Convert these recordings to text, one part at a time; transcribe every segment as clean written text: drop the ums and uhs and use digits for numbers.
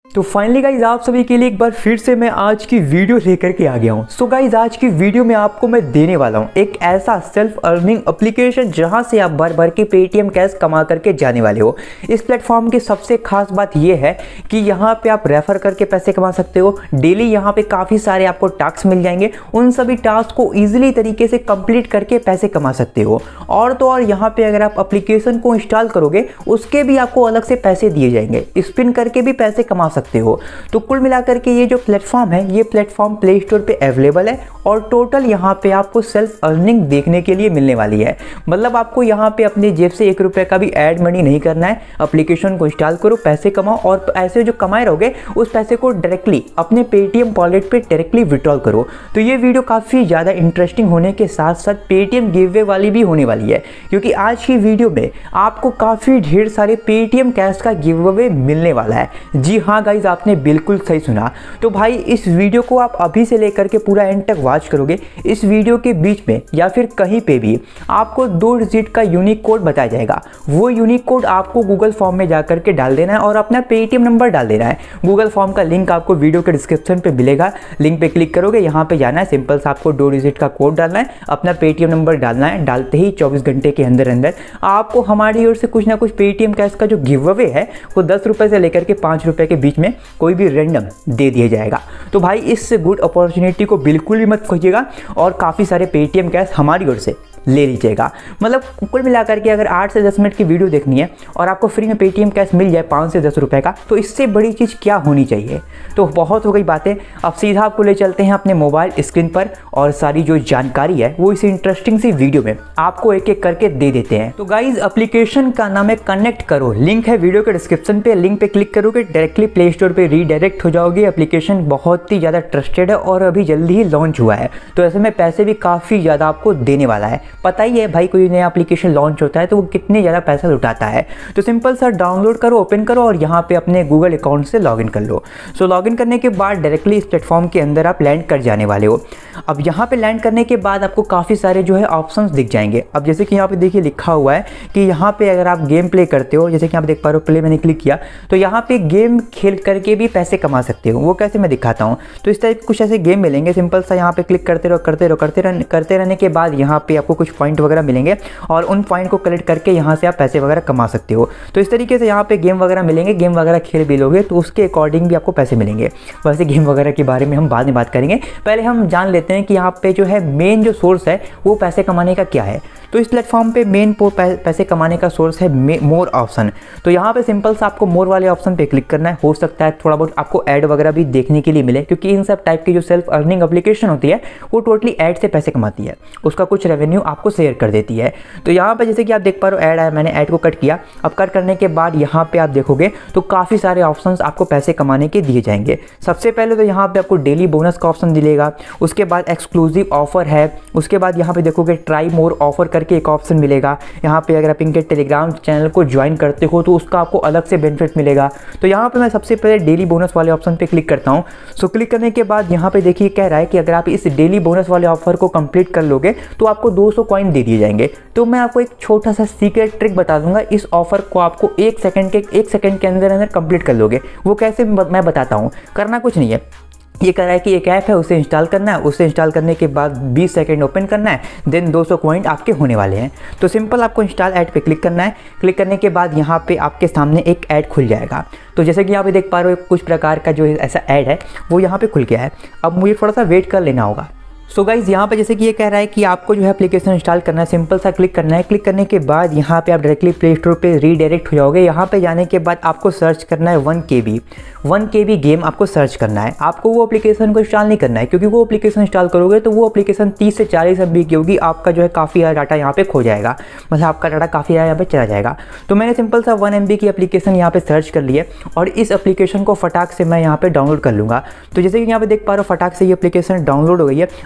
तो finally guys आप सभी के लिए एक बार फिर से मैं आज की वीडियो लेकर के आ गया हूँ। सो गाइज आज की वीडियो में आपको मैं देने वाला हूँ एक ऐसा सेल्फ अर्निंग एप्लीकेशन जहाँ से आप भर भर के पेटीएम कैश कमा करके जाने वाले हो। इस प्लेटफॉर्म की सबसे खास बात यह है कि यहाँ पे आप रेफर करके पैसे कमा सकते हो। डेली यहाँ पे काफ़ी सारे आपको टास्क मिल जाएंगे, उन सभी टास्क को ईजिली तरीके से कंप्लीट करके पैसे कमा सकते हो। और तो और यहाँ पे अगर आप एप्लीकेशन को इंस्टॉल करोगे उसके भी आपको अलग से पैसे दिए जाएंगे, स्पिन करके भी पैसे कमा सकते हो। तो कुल मिलाकर के ये जो प्लेटफॉर्म है, ये प्लेटफॉर्म प्ले स्टोर पे अवेलेबल है और टोटल यहाँ पे आपको सेल्फ अर्निंग देखने के लिए मिलने वाली है। मतलब आपको यहाँ पे अपनी जेब से 1 रुपये का भी ऐड मनी नहीं करना है। एप्लीकेशन को इंस्टॉल करो, पैसे कमाओ और ऐसे जो कमाए रहोगे उस पैसे को डायरेक्टली अपने पेटीएम वॉलेट पे डायरेक्टली विड्रॉल करो। तो ये वीडियो काफ़ी ज़्यादा इंटरेस्टिंग होने के साथ साथ पेटीएम गिवअवे वाली भी होने वाली है, क्योंकि आज की वीडियो में आपको काफ़ी ढेर सारे पेटीएम कैश का गिवअवे मिलने वाला है। जी हाँ गाइज, आपने बिल्कुल सही सुना। तो भाई इस वीडियो को आप अभी से लेकर के पूरा एंड तक वॉच करोगे। इस वीडियो के बीच में या फिर कहीं पे भी आपको 2 डिजिट का यूनिक कोड बताया जाएगा। वो यूनिक कोड आपको गूगल फॉर्म में जाकर के डाल देना है और अपना पेटीएम नंबर डाल देना है। गूगल फॉर्म का लिंक आपको वीडियो के डिस्क्रिप्शन पे मिलेगा, लिंक पे क्लिक करोगे, यहाँ पे जाना है, सिंपल सा आपको 2 डिजिट का कोड डालना है, अपना पेटीएम नंबर डालना है। डालते ही 24 घंटे के अंदर अंदर आपको हमारी ओर से कुछ ना कुछ पेटीएम कैश का जो गिव अवे है वो 10 रुपये से लेकर के 5 रुपये के बीच में कोई भी रैंडम दे दिया जाएगा। तो भाई इस गुड अपॉर्चुनिटी को बिल्कुल भी मत खोजिएगा और काफ़ी सारे पेटीएम कैश हमारी ओर से ले लीजिएगा। मतलब कुल मिलाकर के अगर 8 से 10 मिनट की वीडियो देखनी है और आपको फ्री में पेटीएम कैश मिल जाए 5 से 10 रुपए का, तो इससे बड़ी चीज़ क्या होनी चाहिए। तो बहुत हो गई बातें, अब सीधा आपको ले चलते हैं अपने मोबाइल स्क्रीन पर और सारी जो जानकारी है वो इस इंटरेस्टिंग सी वीडियो में आपको एक एक करके दे देते हैं। तो गाइज एप्लीकेशन का नाम है कनेक्ट करो, लिंक है वीडियो के डिस्क्रिप्शन पे, लिंक पे क्लिक करोगे डायरेक्टली प्ले स्टोर पर रीडायरेक्ट हो जाओगे। एप्लीकेशन बहुत ही ज़्यादा ट्रस्टेड है और अभी जल्दी ही लॉन्च हुआ है, तो ऐसे में पैसे भी काफ़ी ज़्यादा आपको देने वाला है। पता ही है भाई, कोई नया एप्लीकेशन लॉन्च होता है तो वो कितने ज़्यादा पैसा लुटाता है। तो सिंपल सा डाउनलोड करो, ओपन करो और यहाँ पे अपने गूगल अकाउंट से लॉगिन कर लो। सो लॉगिन करने के बाद डायरेक्टली इस प्लेटफॉर्म के अंदर आप लैंड कर जाने वाले हो। अब यहाँ पे लैंड करने के बाद आपको काफ़ी सारे जो है ऑप्शंस दिख जाएंगे। अब जैसे कि यहाँ पे देखिए लिखा हुआ है कि यहाँ पे अगर आप गेम प्ले करते हो, जैसे कि आप देख पा रहे हो, प्ले मैंने क्लिक किया तो यहाँ पे गेम खेल करके भी पैसे कमा सकते हो। वो कैसे मैं दिखाता हूँ। तो इस टाइप कुछ ऐसे गेम मिलेंगे, सिंपल सा यहाँ पे क्लिक करते रहो करते रहने के बाद यहाँ पे आपको कुछ पॉइंट वगैरह मिलेंगे और उन पॉइंट को कलेक्ट करके यहाँ से आप पैसे वगैरह कमा सकते हो। तो इस तरीके से यहाँ पे गेम वगैरह मिलेंगे, गेम वगैरह खेल भी लोगे तो उसके अकॉर्डिंग भी आपको पैसे मिलेंगे। वैसे गेम वगैरह के बारे में हम बाद में बात करेंगे, पहले हम जान लेते हैं कि यहाँ पे जो है मेन जो सोर्स है वो पैसे कमाने का क्या है। तो इस प्लेटफॉर्म पे मेन पैसे कमाने का सोर्स है मोर ऑप्शन। तो यहाँ पे सिंपल सा आपको मोर वाले ऑप्शन पे क्लिक करना है। हो सकता है थोड़ा बहुत आपको ऐड वगैरह भी देखने के लिए मिले, क्योंकि इन सब टाइप की जो सेल्फ अर्निंग एप्लीकेशन होती है वो टोटली ऐड से पैसे कमाती है, उसका कुछ रेवेन्यू आपको शेयर कर देती है। तो यहाँ पे जैसे कि आप देख पा रहे हो ऐड आया, मैंने ऐड को कट किया। अब कट करने के बाद यहाँ पे आप देखोगे तो काफ़ी सारे ऑप्शंस आपको पैसे कमाने के दिए जाएंगे। सबसे पहले तो यहाँ पे आपको डेली बोनस का ऑप्शन मिलेगा, उसके बाद एक्सक्लूसिव ऑफर है, उसके बाद यहाँ पे देखोगे ट्राई मोर ऑफर करके एक ऑप्शन मिलेगा। यहाँ पे अगर आप इनके टेलीग्राम चैनल को ज्वाइन करते हो तो उसका आपको अलग से बेनिफिट मिलेगा। तो यहाँ पे मैं सबसे पहले डेली बोनस वाले ऑप्शन पे क्लिक करता हूँ। सो क्लिक करने के बाद यहाँ पे देखिए कह रहा है कि अगर आप इस डेली बोनस वाले ऑफर को कंप्लीट कर लोगे तो आपको 200 कॉइन दे दिए जाएंगे। तो मैं आपको एक छोटा सा सीक्रेट ट्रिक बता दूंगा, इस ऑफर को आपको 1 सेकंड के अंदर कंप्लीट कर लोगे। वो कैसे मैं बताता हूँ। करना कुछ नहीं है, ये कह रहा है कि एक ऐप है उसे इंस्टॉल करना है, उसे इंस्टॉल करने के बाद 20 सेकंड ओपन करना है, देन 200 कॉइन आपके होने वाले हैं। तो सिंपल आपको इंस्टॉल ऐड पे क्लिक करना है। क्लिक करने के बाद यहाँ पे आपके सामने एक ऐड खुल जाएगा। तो जैसे कि यहाँ पे देख पा रहे हो कुछ प्रकार का जो ऐसा ऐड है वो यहाँ पे खुल गया है। अब मुझे थोड़ा सा वेट कर लेना होगा। सो गाइज यहाँ पे जैसे कि ये कह रहा है कि आपको जो है एप्लीकेशन इंस्टॉल करना है, सिंपल सा क्लिक करना है। क्लिक करने के बाद यहाँ पे आप डायरेक्टली प्ले स्टोर पे रीडायरेक्ट हो जाओगे। यहाँ पे जाने के बाद आपको सर्च करना है 1 KB गेम आपको सर्च करना है। आपको वो एप्लीकेशन को इंस्टॉल नहीं करना है, क्योंकि वो एप्लीकेशन इंस्टॉल करोगे तो वो एप्लीकेशन 30 से 40 MB की होगी। आपका जो है काफ़ी ज़्यादा डाटा यहाँ पे खो जाएगा, मतलब आपका डाटा काफ़ी ज़्यादा यहाँ पे चला जाएगा। तो मैंने सिंपल सा 1 MB की एप्लीकेशन यहाँ पे सर्च कर ली है और इस एप्लीकेशन को फटाक से मैं यहाँ पे डाउनलोड कर लूँगा। तो जैसे कि यहाँ पे देख पा रहे हो फटाक से ये एप्लीकेशन डाउनलोड हो गई है।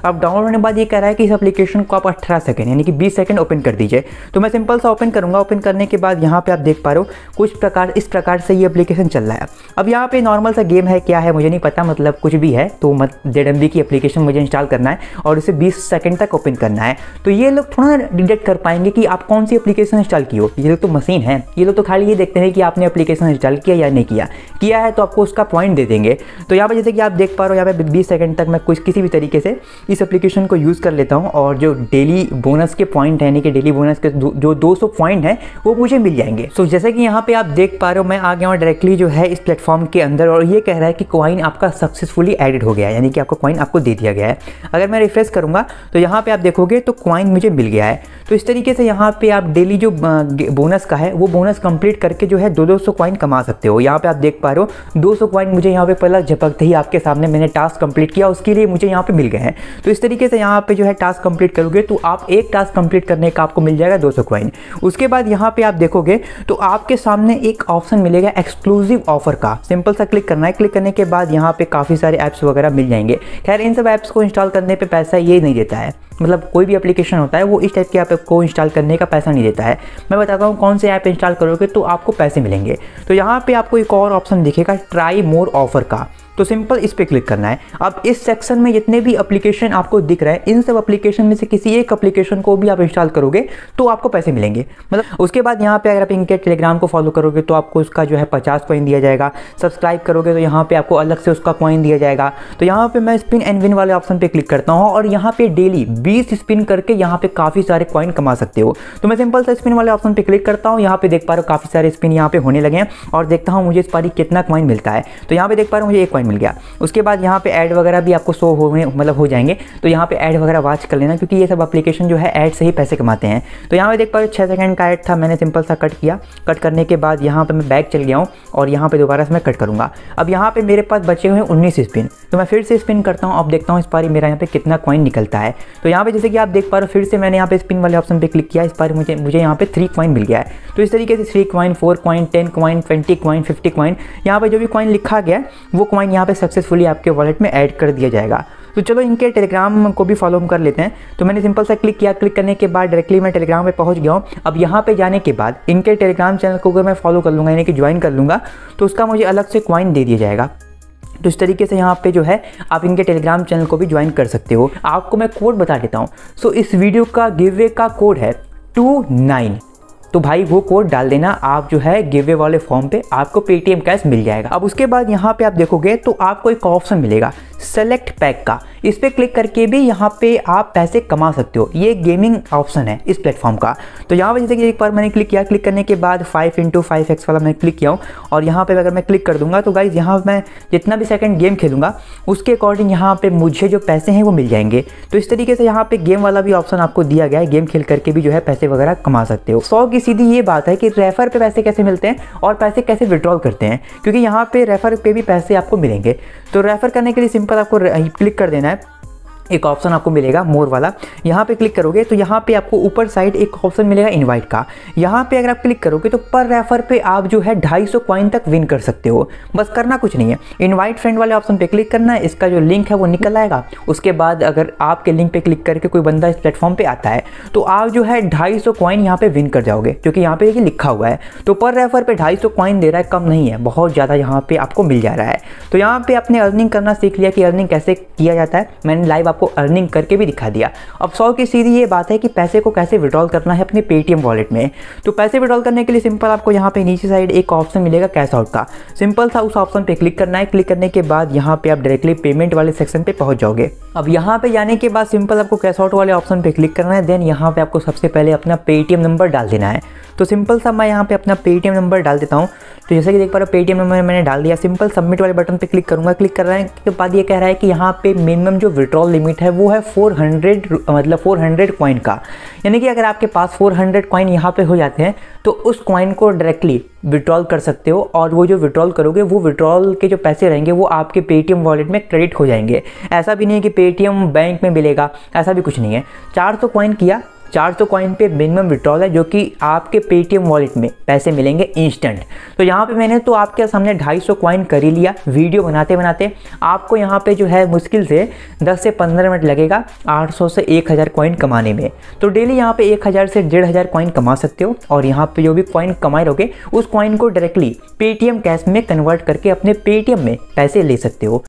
अब डाउनलोड होने के बाद ये कह रहा है कि इस एप्लीकेशन को आप 18 सेकंड यानी कि 20 सेकंड ओपन कर दीजिए। तो मैं सिंपल सा ओपन करूँगा। ओपन करने के बाद यहाँ पे आप देख पा रहे हो इस प्रकार से ये एप्लीकेशन चल रहा है। अब यहाँ पे नॉर्मल सा गेम है, क्या है मुझे नहीं पता, मतलब कुछ भी है। तो ZMB की एप्लीकेशन मुझे इंस्टॉल करना है और इसे 20 सेकंड तक ओपन करना है। तो ये लोग थोड़ा डिटेक्ट कर पाएंगे कि आप कौन सी एप्लीकेशन इंस्टॉल की हो। ये लोग तो मशीन है, ये लोग तो खाली ये देखते हैं कि आपने एप्लीकेशन इंस्टॉल किया या नहीं किया है तो आपको उसका पॉइंट दे देंगे। तो यहाँ पे जैसे कि आप देख पा रहे हो, यहाँ पे 20 सेकंड तक मैं किसी भी तरीके से इस एप्लीकेशन को यूज़ कर लेता हूँ और जो डेली बोनस के पॉइंट है यानी कि डेली बोनस के जो 200 पॉइंट है वो मुझे मिल जाएंगे। सो जैसे कि यहाँ पे आप देख पा रहे हो, मैं आ गया हूँ डायरेक्टली जो है इस प्लेटफॉर्म के अंदर और ये कह रहा है कि कॉइन आपका सक्सेसफुली एडिड हो गया है, यानी कि आपका कॉइन आपको दे दिया गया है। अगर मैं रिफ्रेश करूँगा तो यहाँ पे आप देखोगे तो कॉइन मुझे मिल गया है। तो इस तरीके से यहाँ पे आप डेली जो बोनस का है वो बोनस कंप्लीट करके जो है 200 कॉइन कमा सकते हो। यहाँ पे आप देख पा रहे हो 200 कॉइन मुझे यहाँ पे पहला झपकते ही आपके सामने मैंने टास्क कंप्लीट किया, उसके लिए मुझे यहाँ पे मिल गए हैं। तो इस तरीके से यहाँ पे जो है टास्क कंप्लीट करोगे तो आप एक टास्क कंप्लीट करने का आपको मिल जाएगा 200 कॉइन। उसके बाद यहाँ पे आप देखोगे तो आपके सामने एक ऑप्शन मिलेगा एक्सक्लूसिव ऑफर का। सिंपल सा क्लिक करना है। क्लिक करने के बाद यहाँ पे काफ़ी सारे ऐप्स वगैरह मिल जाएंगे। खैर इन सब ऐप्स को इंस्टॉल करने पे पैसा ये नहीं देता है, मतलब कोई भी एप्लीकेशन होता है वो इस टाइप के ऐप को इंस्टॉल करने का पैसा नहीं देता है। मैं बताता हूँ कौन से ऐप इंस्टॉल करोगे तो आपको पैसे मिलेंगे। तो यहाँ पे आपको एक और ऑप्शन दिखेगा ट्राई मोर ऑफर का, तो सिंपल इस पर क्लिक करना है। अब इस सेक्शन में जितने भी एप्लीकेशन आपको दिख रहे हैं इन सब एप्लीकेशन में से किसी एक एप्लीकेशन को भी आप इंस्टॉल करोगे तो आपको पैसे मिलेंगे। मतलब उसके बाद यहाँ पे अगर आप इनके टेलीग्राम को फॉलो करोगे तो आपको उसका जो है 50 कॉइन दिया जाएगा। सब्सक्राइब करोगे तो यहाँ पे आपको अलग से उसका कॉइन दिया जाएगा। तो यहाँ पे मैं स्पिन एंड विन वाले ऑप्शन पे क्लिक करता हूँ और यहाँ पे डेली 20 स्पिन करके यहाँ पे काफ़ी सारे कॉइन कमा सकते हो। तो मैं सिंपल सा स्पिन वाले ऑप्शन पे क्लिक करता हूँ। यहाँ पे देख पा रहे हो काफ़ी सारे स्पिन यहाँ पे होने लगे हैं और देखता हूँ मुझे इस बारी कितना कॉइन मिलता है। तो यहाँ पे देख पा रहे हो मुझे 1 कॉइन मिल गया। उसके बाद यहाँ पे ऐड वगैरह भी आपको शो हो जाएंगे। तो यहाँ पे ऐड वगैरह वॉच कर लेना क्योंकि ये सब एप्लीकेशन जो है ऐड से ही पैसे कमाते हैं। तो यहाँ पे देख पा रहे हो 6 सेकंड का ऐड था, मैंने सिंपल सा कट किया। कट करने के बाद यहाँ पे मैं बैक चल गया हूँ और यहाँ पे दोबारा से मैं कट करूँगा। अब यहाँ पे मेरे पास बचे हुए 19 स्पिन, तो मैं फिर से स्पिन करता हूँ। अब देखता हूँ इस बारी मेरा यहाँ पे कितना कॉइन निकलता है। तो यहाँ पे जैसे कि आप देख पा रहे हो फिर से मैंने यहाँ पे स्पिन वाले ऑप्शन पे क्लिक किया। इस बार मुझे यहाँ पे 3 कॉइन मिल गया है। तो इस तरीके से 3 coin, 4 coin, 10 coin, 20 coin, 50 coin, यहाँ पे जो भी कॉइन लिखा गया है वो कॉइन यहाँ पे सक्सेसफुली आपके वॉलेट में ऐड कर दिया जाएगा। तो चलो इनके टेलीग्राम को भी फॉलो कर लेते हैं। तो मैंने सिंपल सा क्लिक किया। क्लिक करने के बाद डायरेक्टली मैं टेलीग्राम पे पहुंच गया हूँ। अब यहाँ पे जाने के बाद इनके टेलीग्राम चैनल को अगर मैं फॉलो कर लूँगा यानी कि ज्वाइन कर लूँगा तो उसका मुझे अलग से कॉइन दे दिया जाएगा। तो इस तरीके से यहाँ पे जो है आप इनके टेलीग्राम चैनल को भी ज्वाइन कर सकते हो। आपको मैं कोड बता देता हूँ। सो इस वीडियो का गिववे का कोड है 29। तो भाई वो कोड डाल देना, आप जो है गिववे वाले फॉर्म पे आपको पेटीएम कैश मिल जाएगा। अब उसके बाद यहाँ पे आप देखोगे तो आपको एक ऑप्शन मिलेगा सेलेक्ट पैक का। इस पर क्लिक करके भी यहाँ पे आप पैसे कमा सकते हो। ये गेमिंग ऑप्शन है इस प्लेटफॉर्म का। तो यहाँ पे जैसे कि एक बार मैंने क्लिक किया। क्लिक करने के बाद 5x5x वाला मैं क्लिक किया हूँ और यहाँ पे अगर मैं क्लिक कर दूंगा तो गाइज यहाँ मैं जितना भी सेकंड गेम खेलूंगा उसके अकॉर्डिंग यहाँ पे मुझे जो पैसे हैं वो मिल जाएंगे। तो इस तरीके से यहाँ पे गेम वाला भी ऑप्शन आपको दिया गया है। गेम खेल करके भी जो है पैसे वगैरह कमा सकते हो। 100 की सीधी ये बात है कि रेफर पे पैसे कैसे मिलते हैं और पैसे कैसे विड्रॉल करते हैं, क्योंकि यहाँ पे रेफर पे भी पैसे आपको मिलेंगे। तो रेफर करने के लिए सिंपल आपको क्लिक कर देना है। एक ऑप्शन आपको मिलेगा मोर वाला, यहाँ पे क्लिक करोगे तो यहाँ पे आपको ऊपर साइड एक ऑप्शन मिलेगा इनवाइट का। यहाँ पे अगर आप क्लिक करोगे तो पर रेफर पे आप जो है 250 कॉइन तक विन कर सकते हो। बस करना कुछ नहीं है, इनवाइट फ्रेंड वाले ऑप्शन पे क्लिक करना है। इसका जो लिंक है वो निकल आएगा। उसके बाद अगर आपके लिंक पे क्लिक करके कोई बंदा इस प्लेटफॉर्म पे आता है तो आप जो है 250 कॉइन यहाँ पे विन कर जाओगे, क्योंकि यहाँ पे ये लिखा हुआ है। तो पर रेफर पे 250 कॉइन दे रहा है, कम नहीं है, बहुत ज़्यादा यहाँ पे आपको मिल जा रहा है। तो यहाँ पे आपने अर्निंग करना सीख लिया कि अर्निंग कैसे किया जाता है। मैंने लाइव आपको अर्निंग करके भी दिखा दिया। अब 100 की सीधी ये बात है कि पैसे को कैसे विड्रॉल करना है अपने पेटीएम वॉलेट में। तो पैसे विड्रॉल करने के लिए सिंपल आपको यहाँ पे नीचे साइड एक ऑप्शन मिलेगा कैश आउट का। सिंपल सा उस ऑप्शन पे क्लिक करना है। क्लिक करने के बाद यहाँ पे आप डायरेक्टली पेमेंट वाले सेक्शन पे पहुंच जाओगे। अब यहाँ पे जाने के बाद सिंपल आपको कैश आउट वाले ऑप्शन पे क्लिक करना है। देन यहाँ पे आपको सबसे पहले अपना पेटीएम नंबर डाल देना है। तो सिंपल सा मैं यहाँ पे अपना पेटीएम नंबर डाल देता हूँ। तो जैसे कि देख पा रहे हो पेटीएम नंबर मैंने डाल दिया। सिंपल सबमिट वाले बटन पे क्लिक करूँगा। क्लिक करने के बाद ये कह रहा है कि यहाँ पे मिनिमम जो विड्रॉल लिमिट है वो है 400 कॉइन का। यानी कि अगर आपके पास 400 कॉइन यहाँ पे हो जाते हैं तो उस कॉइन को डायरेक्टली विड्रॉल कर सकते हो और वो जो विड्रॉल करोगे वो विड्रॉल के जो पैसे रहेंगे वो आपके पेटीएम वॉलेट में क्रेडिट हो जाएंगे। ऐसा भी नहीं है कि पेटीएम बैंक में मिलेगा, ऐसा भी कुछ नहीं है। 400 कॉइन किया, 400 कॉइन पे मिनिमम विड्रॉल है, जो कि आपके पेटीएम वॉलेट में पैसे मिलेंगे इंस्टेंट। तो यहाँ पे मैंने तो आपके सामने 250 कॉइन कर ही लिया। वीडियो बनाते बनाते आपको यहाँ पे जो है मुश्किल से 10 से 15 मिनट लगेगा 800 से 1000 कॉइन कमाने में। तो डेली यहाँ पे 1000 से 1500 कॉइन कमा सकते हो, और यहाँ पे जो भी कॉइन कमाए रहोगे उस कॉइन को डायरेक्टली पेटीएम कैश में कन्वर्ट करके अपने पेटीएम में पैसे ले सकते हो।